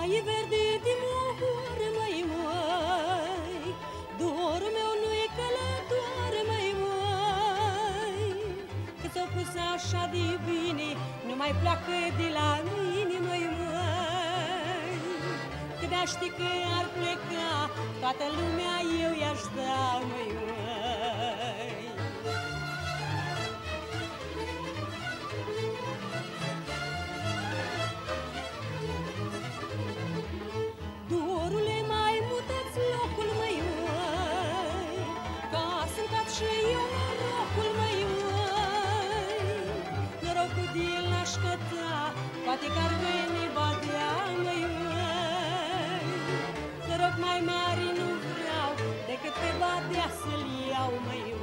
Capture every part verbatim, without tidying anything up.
e verde de mohor, măi, măi, dorul meu nu-i călător, măi, măi, că s-o pus așa de bine, nu mai pleacă de la mine, măi, măi, că de-a ști că ar pleca, toată lumea eu i-aș da, măi, măi. Dorule, mai mută-ți locul, măi, măi, ca să-mi caț și eu norocul, măi, măi, norocul de-l n-aș căta, poate că-ar veni badea, măi, măi, noroc mai mare nu vreau, decât pe badea să-l iau, măi, măi.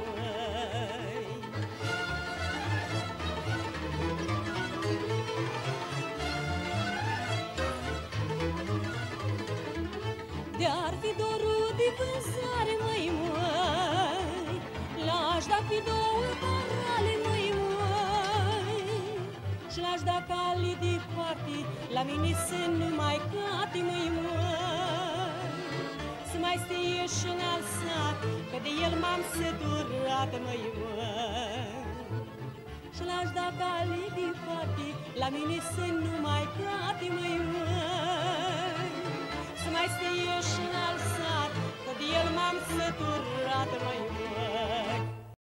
De-ar fi dorul de vânzare, măi, măi, l-aș da pe două parale, măi, măi, și l-aș da cale departe, la mine să nu mai cate, măi, măi, să mai stie și în-al sat, că de el m-am săturat, măi, măi, și l-aș da cale departe, la mine să nu mai cate, măi, măi, să mai stie și în-al sat, că de el m-am săturat, măi, măi.